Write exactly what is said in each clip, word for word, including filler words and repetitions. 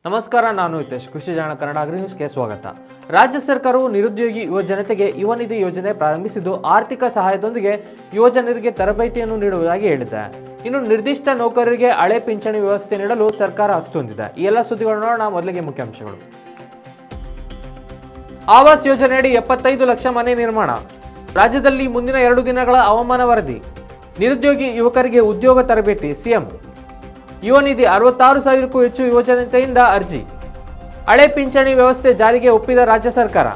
ನಮಸ್ಕಾರ, ನಾನು ಹಿತೇಶ್. ಕೃಷಿ ಜಾಣ ಕನ್ನಡ ಅಗ್ರಿ ನ್ಯೂಸ್ಗೆ ಸ್ವಾಗತ. ರಾಜ್ಯ ಸರ್ಕಾರವು ನಿರುದ್ಯೋಗಿ ಯುವ ಜನತೆಗೆ ಯುವ ನಿಧಿ ಯೋಜನೆ ಪ್ರಾರಂಭಿಸಿದ್ದು ಆರ್ಥಿಕ ಸಹಾಯದೊಂದಿಗೆ ಯುವ ಜನರಿಗೆ ತರಬೇತಿಯನ್ನು ನೀಡುವುದಾಗಿ ಹೇಳಿದೆ. ಇನ್ನು ನಿರ್ದಿಷ್ಟ ನೌಕರರಿಗೆ ಹಳೆ ಪಿಂಚಣಿ ವ್ಯವಸ್ಥೆ ನೀಡಲು ಸರ್ಕಾರ ಅಸ್ತು ಹೊಂದಿದೆ. ಈ ಎಲ್ಲ ಸುದ್ದಿಗಳನ್ನು ನೋಡೋಣ. ಮೊದಲಿಗೆ ಮುಖ್ಯಾಂಶಗಳು. ಆವಾಸ್ ಯೋಜನೆಯಡಿ ಎಪ್ಪತ್ತೈದು ಲಕ್ಷ ಮನೆ ನಿರ್ಮಾಣ. ರಾಜ್ಯದಲ್ಲಿ ಮುಂದಿನ ಎರಡು ದಿನಗಳ ಹವಾಮಾನ ವರದಿ. ನಿರುದ್ಯೋಗಿ ಯುವಕರಿಗೆ ಉದ್ಯೋಗ ತರಬೇತಿ. ಸಿಎಂ. ಯುವ ನಿಧಿ ಅರವತ್ತಾರು ಸಾವಿರಕ್ಕೂ ಹೆಚ್ಚು ಯುವಜನತೆಯಿಂದ ಅರ್ಜಿ. ಹಳೆ ಪಿಂಚಣಿ ವ್ಯವಸ್ಥೆ ಜಾರಿಗೆ ಒಪ್ಪಿದ ರಾಜ್ಯ ಸರ್ಕಾರ.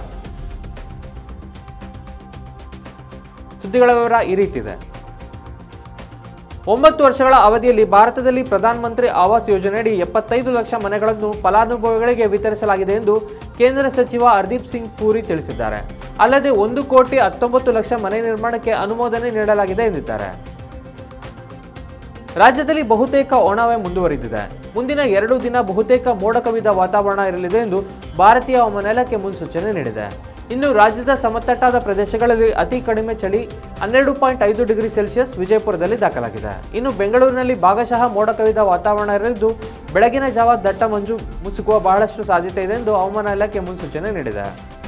ಸುದ್ದಿಗಳ ವಿವರ ಈ ರೀತಿದೆ. ಒಂಬತ್ತು ವರ್ಷಗಳ ಅವಧಿಯಲ್ಲಿ ಭಾರತದಲ್ಲಿ ಪ್ರಧಾನಮಂತ್ರಿ ಆವಾಸ್ ಯೋಜನೆಯಡಿ ಎಪ್ಪತ್ತೈದು ಲಕ್ಷ ಮನೆಗಳನ್ನು ಫಲಾನುಭವಿಗಳಿಗೆ ವಿತರಿಸಲಾಗಿದೆ ಎಂದು ಕೇಂದ್ರ ಸಚಿವ ಹರ್ದೀಪ್ ಸಿಂಗ್ ಪುರಿ ತಿಳಿಸಿದ್ದಾರೆ. ಅಲ್ಲದೆ ಒಂದು ಕೋಟಿ ಹತ್ತೊಂಬತ್ತು ಲಕ್ಷ ಮನೆ ನಿರ್ಮಾಣಕ್ಕೆ ಅನುಮೋದನೆ ನೀಡಲಾಗಿದೆ ಎಂದಿದ್ದಾರೆ. ರಾಜ್ಯದಲ್ಲಿ ಬಹುತೇಕ ಒಣಹವೆ ಮುಂದುವರಿದಿದೆ. ಮುಂದಿನ ಎರಡು ದಿನ ಬಹುತೇಕ ಮೋಡ ಕವಿದ ವಾತಾವರಣ ಇರಲಿದೆ ಎಂದು ಭಾರತೀಯ ಹವಾಮಾನ ಇಲಾಖೆ ಮುನ್ಸೂಚನೆ ನೀಡಿದೆ. ಇನ್ನು ರಾಜ್ಯದ ಸಮತಟ್ಟಾದ ಪ್ರದೇಶಗಳಲ್ಲಿ ಅತಿ ಕಡಿಮೆ ಚಳಿ ಹನ್ನೆರಡು ಪಾಯಿಂಟ್ ಐದು ಡಿಗ್ರಿ ಸೆಲ್ಸಿಯಸ್ ವಿಜಯಪುರದಲ್ಲಿ ದಾಖಲಾಗಿದೆ. ಇನ್ನು ಬೆಂಗಳೂರಿನಲ್ಲಿ ಭಾಗಶಃ ಮೋಡ ಕವಿದ ವಾತಾವರಣ ಇರಲಿದ್ದು ಬೆಳಗಿನ ಜಾವ ದಟ್ಟ ಮಂಜು ಮುಸುಕುವ ಬಹಳಷ್ಟು ಸಾಧ್ಯತೆ ಇದೆ ಎಂದು ಹವಾಮಾನ ಇಲಾಖೆ ಮುನ್ಸೂಚನೆ ನೀಡಿದೆ.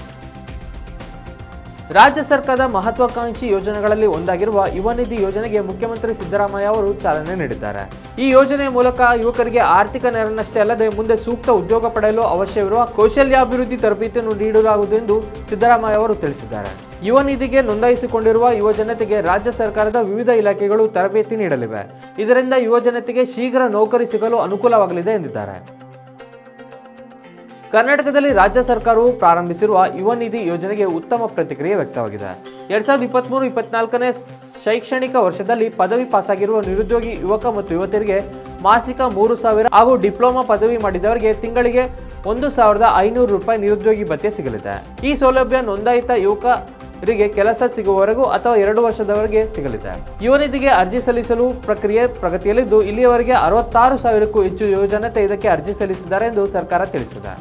ರಾಜ್ಯ ಸರ್ಕಾರದ ಮಹತ್ವಾಕಾಂಕ್ಷಿ ಯೋಜನೆಗಳಲ್ಲಿ ಒಂದಾಗಿರುವ ಯುವ ನಿಧಿ ಯೋಜನೆಗೆ ಮುಖ್ಯಮಂತ್ರಿ ಸಿದ್ದರಾಮಯ್ಯ ಅವರು ಚಾಲನೆ ನೀಡಿದ್ದಾರೆ. ಈ ಯೋಜನೆಯ ಮೂಲಕ ಯುವಕರಿಗೆ ಆರ್ಥಿಕ ನೆರವನ್ನಷ್ಟೇ ಅಲ್ಲದೆ ಮುಂದೆ ಸೂಕ್ತ ಉದ್ಯೋಗ ಪಡೆಯಲು ಅವಶ್ಯವಿರುವ ಕೌಶಲ್ಯಾಭಿವೃದ್ಧಿ ತರಬೇತಿಯನ್ನು ನೀಡಲಾಗುವುದು ಎಂದು ಸಿದ್ದರಾಮಯ್ಯ ಅವರು ತಿಳಿಸಿದ್ದಾರೆ. ಯುವ ನಿಧಿಗೆ ನೋಂದಾಯಿಸಿಕೊಂಡಿರುವ ಯುವ ಜನತೆಗೆ ರಾಜ್ಯ ಸರ್ಕಾರದ ವಿವಿಧ ಇಲಾಖೆಗಳು ತರಬೇತಿ ನೀಡಲಿವೆ. ಇದರಿಂದ ಯುವ ಜನತೆಗೆ ಶೀಘ್ರ ನೌಕರಿ ಸಿಗಲು ಅನುಕೂಲವಾಗಲಿದೆ ಎಂದಿದ್ದಾರೆ. ಕರ್ನಾಟಕದಲ್ಲಿ ರಾಜ್ಯ ಸರ್ಕಾರವು ಪ್ರಾರಂಭಿಸಿರುವ ಯುವ ನಿಧಿ ಯೋಜನೆಗೆ ಉತ್ತಮ ಪ್ರತಿಕ್ರಿಯೆ ವ್ಯಕ್ತವಾಗಿದೆ. ಎರಡ್ ಸಾವಿರದ ಇಪ್ಪತ್ಮೂರು ಇಪ್ಪತ್ನಾಲ್ಕನೇ ಶೈಕ್ಷಣಿಕ ವರ್ಷದಲ್ಲಿ ಪದವಿ ಪಾಸಾಗಿರುವ ನಿರುದ್ಯೋಗಿ ಯುವಕ ಮತ್ತು ಯುವತಿಯರಿಗೆ ಮಾಸಿಕ ಮೂರು ಸಾವಿರ ಹಾಗೂ ಡಿಪ್ಲೊಮಾ ಪದವಿ ಮಾಡಿದವರಿಗೆ ತಿಂಗಳಿಗೆ ಒಂದು ಸಾವಿರದ ಐನೂರು ರೂಪಾಯಿ ನಿರುದ್ಯೋಗಿ ಭತ್ಯೆ ಸಿಗಲಿದೆ. ಈ ಸೌಲಭ್ಯ ನೋಂದಾಯಿತ ಯುವಕರಿಗೆ ಕೆಲಸ ಸಿಗುವವರೆಗೂ ಅಥವಾ ಎರಡು ವರ್ಷದವರೆಗೆ ಸಿಗಲಿದೆ. ಯುವ ನಿಧಿಗೆ ಅರ್ಜಿ ಸಲ್ಲಿಸಲು ಪ್ರಕ್ರಿಯೆ ಪ್ರಗತಿಯಲ್ಲಿದ್ದು ಇಲ್ಲಿಯವರೆಗೆ ಅರವತ್ತಾರು ಸಾವಿರಕ್ಕೂ ಹೆಚ್ಚು ಯುವಜನತೆ ಇದಕ್ಕೆ ಅರ್ಜಿ ಸಲ್ಲಿಸಿದ್ದಾರೆ ಎಂದು ಸರ್ಕಾರ ತಿಳಿಸಿದೆ.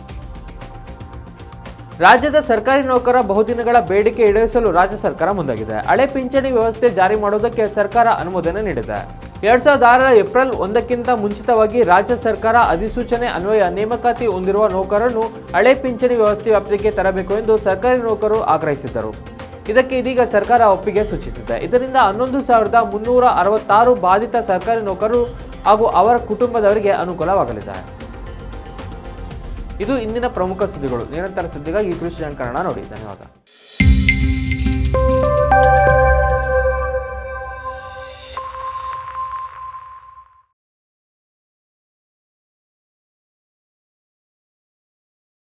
ರಾಜ್ಯದ ಸರ್ಕಾರಿ ನೌಕರ ಬಹುದಿನಗಳ ಬೇಡಿಕೆ ಈಡೇರಿಸಲು ರಾಜ್ಯ ಸರ್ಕಾರ ಮುಂದಾಗಿದೆ. ಹಳೆ ಪಿಂಚಣಿ ವ್ಯವಸ್ಥೆ ಜಾರಿ ಮಾಡುವುದಕ್ಕೆ ಸರ್ಕಾರ ಅನುಮೋದನೆ ನೀಡಿದೆ. ಎರಡ್ ಸಾವಿರದ ಆರರ ಏಪ್ರಿಲ್ ಒಂದಕ್ಕಿಂತ ಮುಂಚಿತವಾಗಿ ರಾಜ್ಯ ಸರ್ಕಾರ ಅಧಿಸೂಚನೆ ಅನ್ವಯ ನೇಮಕಾತಿ ಹೊಂದಿರುವ ನೌಕರರನ್ನು ಹಳೆ ಪಿಂಚಣಿ ವ್ಯವಸ್ಥೆ ವ್ಯಾಪ್ತಿಗೆ ತರಬೇಕು ಎಂದು ಸರ್ಕಾರಿ ನೌಕರರು ಆಗ್ರಹಿಸಿದ್ದರು. ಇದಕ್ಕೆ ಇದೀಗ ಸರ್ಕಾರ ಒಪ್ಪಿಗೆ ಸೂಚಿಸಿದೆ. ಇದರಿಂದ ಹನ್ನೊಂದು ಸಾವಿರದ ಮುನ್ನೂರ ಅರವತ್ತಾರು ಬಾಧಿತ ಸರ್ಕಾರಿ ನೌಕರರು ಹಾಗೂ ಅವರ ಕುಟುಂಬದವರಿಗೆ ಅನುಕೂಲವಾಗಲಿದೆ. ಇದು ಇಂದಿನ ಪ್ರಮುಖ ಸುದ್ದಿಗಳು. ನಿರಂತರ ಸುದ್ದಿಗಾಗಿ ಕೃಷಿ ಜಾಣ ಕನ್ನಡ ನೋಡಿ. ಧನ್ಯವಾದ.